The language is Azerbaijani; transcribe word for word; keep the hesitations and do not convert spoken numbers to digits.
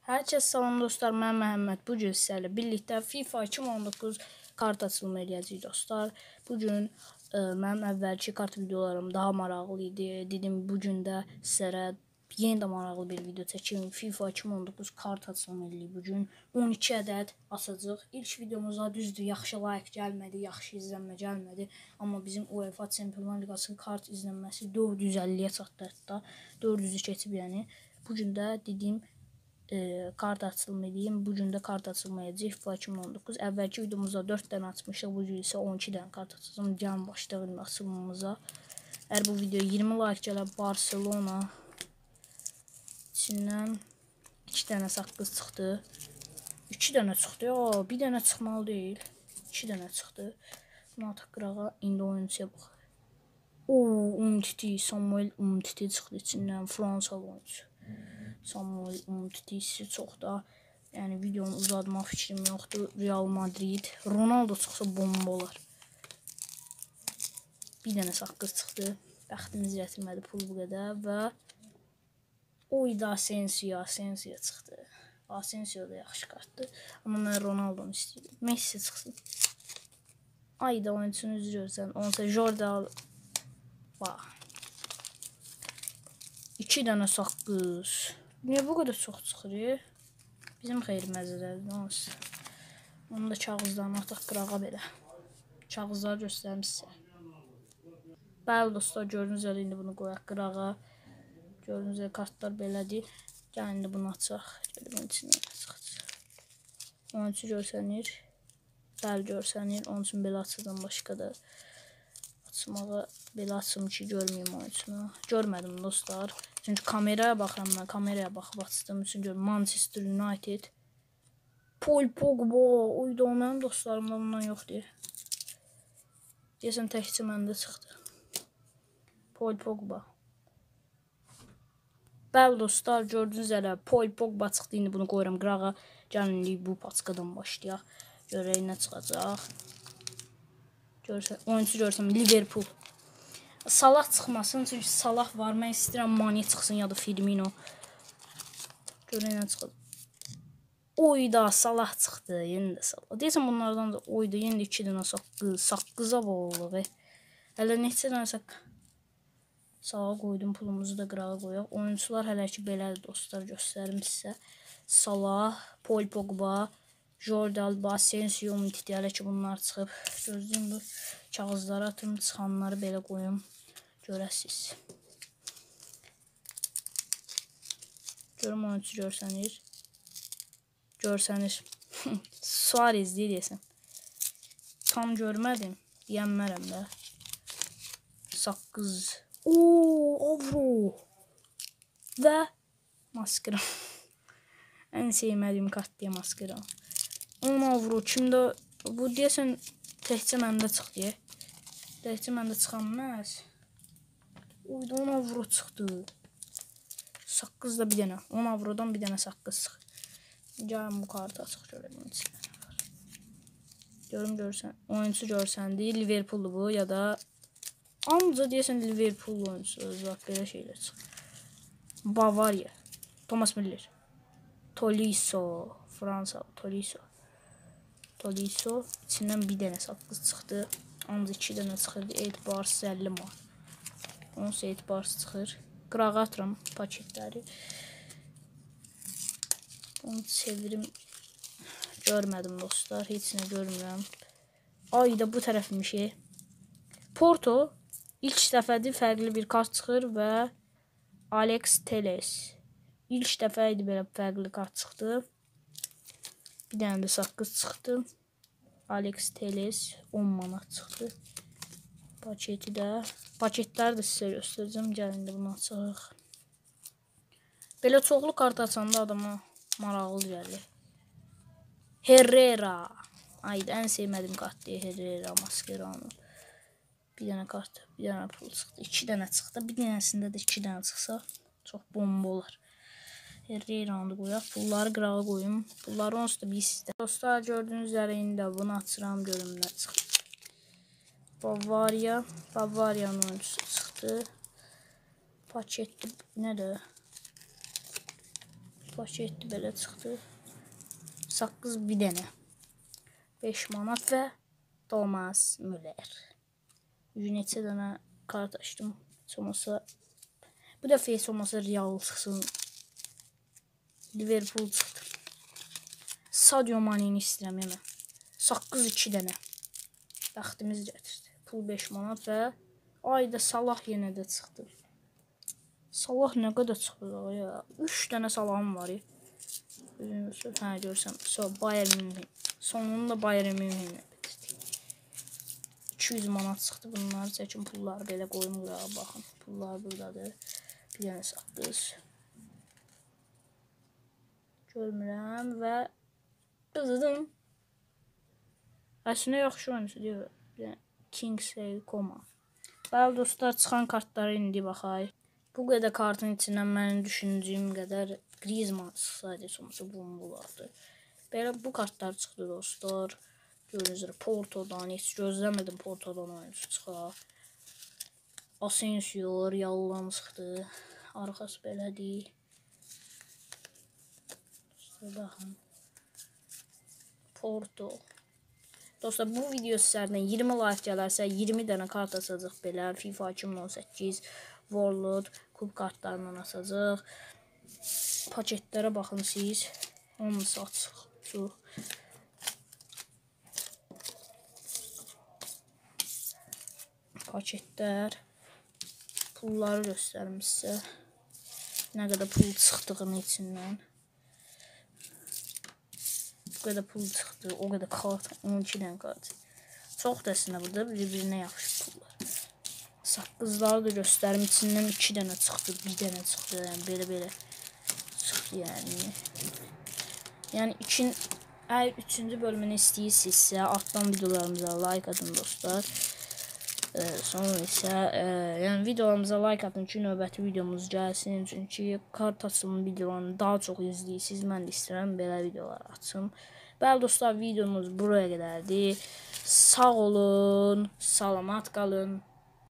Hər kəs salam dostlar, mən Məhəmməd. Bu gün sizlərlə birlikdə FIFA iki min on doqquz kart açılımı eləyəcəyik dostlar. Bu gün e, mənim əvvəlki kart videolarım daha maraqlı idi. Dedim bu gün də sizlərə yeni də maraqlı bir video çəkim. FIFA iki min on doqquz kart açılımı eləyib bu gün. on iki ədəd açacağıq. İlk videomuza düzdür, yaxşı like gəlmədi, yaxşı izlənmə gəlmədi. Amma bizim UEFA Çempionlar Liqası kart izlənməsi dörd yüz əlliyə çatdı hətta. dörd yüzü keçib yəni. Bu gün də dediyim E, kart açılımı edeyim. Bugün də kart açılımı edəcək FIFA iki min on doqquz. Əvvəlki videomuzda dörd dənə açmışıq. Bu gün isə on iki dənə kart açacağım. Gəlin başlayalım açılımımıza. Əgər bu video iyirmi like gələ Barcelona içindən iki dənə saqqız çıxdı. iki dənə çıxdı. Ya, bir dənə çıxmalı deyil. iki dənə çıxdı. Bunu ataq qırağa. İndi oyuncuya bax. Oo, Umtiti, Samuel Umtiti çıxdı içindən. Fransalı oyuncu. Samuel Umtiti çox da, yəni videonu uzatmaq fikrim yoxdur. Real Madrid, Ronaldo çıxsa bomba olar. Bir dənə saqqız çıxdı. Bəxtimiz gətirmədi pul bu qədər və oyda Asensio, Asensio çıxdı. Asensio da yaxşı kartdır. Amma mən Ronaldo'nu istəyirəm. Messi çıxsın. Ayda oyuncusunu üzü görsən. Onsa Jordan. Bax. iki dənə saqqız. Niyə bu qədər çox çıxır? Bizim xeyir məzələrdir. Onu da kağızlarını ataq qırağa belə. Kağızları göstərim sizə. Bəli dostlar, gördüyünüz üzrə indi bunu qoyaq qırağa. Gördüyünüz üzrə kartlar belədir. Gəlin indi bunu açaq. Gəlin bunun içindən açaq. Onun üçün görsənir. Bəli görsənir. Onun üçün belə açıdan başqa da açmağa belə açım ki görməyim oyuncunu. Görmədim dostlar. Çünki kameraya baxıram mən. Kameraya baxıb açdığım üçün görürüm. Manchester United. Paul Pogba. Oyda o mənim dostlarımda bundan yoxdur. Deyəsən təkcə məndə çıxdı. Paul Pogba. Bəli dostlar, gördüyünüz üzrə Paul Pogba çıxdı. İndi bunu qoyuram qırağa. Gəlin bu paçkadan başlayaq. Görək nə çıxacaq. Görsən, oyuncu görsəm Liverpool. Salah çıxmasın çünki Salah var. Mən istəyirəm Mane çıxsın ya da Firmino. Görək nə çıxacaq. Oyda Salah çıxdı. Yenə də Salah. Deyəsən bunlardan da oyda yenə də iki dənə saqqız. Saqqıza bağlı. Hələ neçə dənə saqqız. Sağa qoydum, pulumuzu da qırağa qoyaq. Oyuncular hələ ki belədir dostlar, göstərim sizə. Salah, Paul Pogba, Jordan, Asensio, Umtiti, hələ ki bunlar çıxıb. Gözləyim bu kağızları atım, çıxanları belə qoyum. Görəsiz. Görüm oyuncu görsənir. Görsənir. Suarez deyəsən. Tam görmədim. Deyənmərəm də. Saqqız. Ooo, avro. Və maskara. Ən sevmədiyim kart deyə maskara. on avro. Kimdə bu deyəsən təkcə məndə çıxdı. Təkcə məndə çıxanmaz. Oyda on avro çıxdı. Saqqız da bir dənə. on avrodan bir dənə saqqız çıxdı. Gəlin bu kartı açıq görəlim içində. Görüm görsən. Oyuncu görsəndi. Liverpool'u bu ya da ancaq deyəsən Liverpool oyuncusu. Bax belə şeylər çıxır. Bavaria. Thomas Müller. Tolisso. Fransa. Tolisso. Tolisso. İçindən bir dənə saqqız çıxdı. Ancaq iki dənə çıxırdı. Etibarız əlli man. Onsa etibarız çıxır. Qırağa atıram paketləri. Bunu çevirim. Görmədim dostlar. Heç nə görmürəm. Ayda bu tərəfmiş. Porto. İlk dəfədir fərqli bir kart çıxır və Alex Telles. İlk dəfə idi belə fərqli kart çıxdı. Bir dənə də saqqız çıxdı. Alex Telles on manat çıxdı. Paketi də. Paketləri də sizə göstərəcəm. Gəlin də bunu açaq. Belə çoxlu kart açanda adama maraqlı gəlir. Herrera. Ayda ən sevmədiyim kart deyil Herrera, Mascherano. Bir dənə kart, bir dənə pul çıxdı. iki dənə çıxdı. Bir dənəsində də iki dənə çıxsa çox bomba olar. Herrera'nı qoyaq. Pulları qırağa qoyum. Pulları onsuz da bir sizdə. Dostlar gördüyünüz üzrə indi bunu açıram görüm nə çıxdı. Bavaria. Bavaria'nın oyuncusu çıxdı. Paketli nədir? Paketli belə çıxdı. Saqqız bir dənə. beş manat və Thomas Müller. yüz neçə dənə kart açdım. Olmasa bu dəfə heç olmasa Real çıxsın. Liverpool çıxdı. Sadio Mane'ni istəyirəm yəni. Saqqız iki dənə. Bəxtimiz gətirdi. Pul beş manat və ayda Salah yenə də çıxdı. Salah nə qədər çıxdı ya? üç dənə Salahım var ya. Hə görsəm. So Bayern Münih. Sonunda Bayern Münih. iki yüz manat çıxdı bunlar. Çəkin pulları belə qoymurlar. Baxın. Pullar buradadır. Bir dənə saqqız. Görmürəm və qızıdım. Əslində yaxşı oyuncu deyir. Kingsley Coman. Bəli dostlar, çıxan kartlara indi baxaq. Bu qədər kartın içindən mənim düşündüyüm qədər Griezmann sadəcə sonuçta bombalardı. Belə bu kartlar çıxdı dostlar. Gördüyünüz Porto'dan heç gözləmədim Porto'dan oyuncu çıxa. Asensio Real'dan çıxdı. Arxası belədir. Baxın. Porto. Dostlar bu video sizlərdən iyirmi like gələrsə iyirmi dənə kart açacaq belə. FIFA iki min on səkkiz World Cup kartlarından açacaq. Paketlərə baxın siz. Hamısı açıq. Paketlər. Pulları göstərim sizə. Nə qədər pul çıxdığını içindən. Bu qədər pul çıxdı. O qədər kart. on iki dənə kart. Çox dəsinə burada bir-birinə yaxşı pullar. Saqqızları da göstərim. İçindən iki dənə çıxdı. Bir dənə çıxdı. Yəni belə-belə çıxdı yəni. Yəni üçün, əgər üçüncü bölümünü istəyirsinizsə altdan videolarımıza like atın dostlar. Ee, sonra isə e, yəni videolarımıza like atın ki növbəti videomuz gəlsin. Çünki kart açılımı videolarını daha çox izləyirsiniz. Mən də istəyirəm belə videolar açım. Bəli dostlar, videomuz buraya qədərdir. Sağ olun, salamat qalın.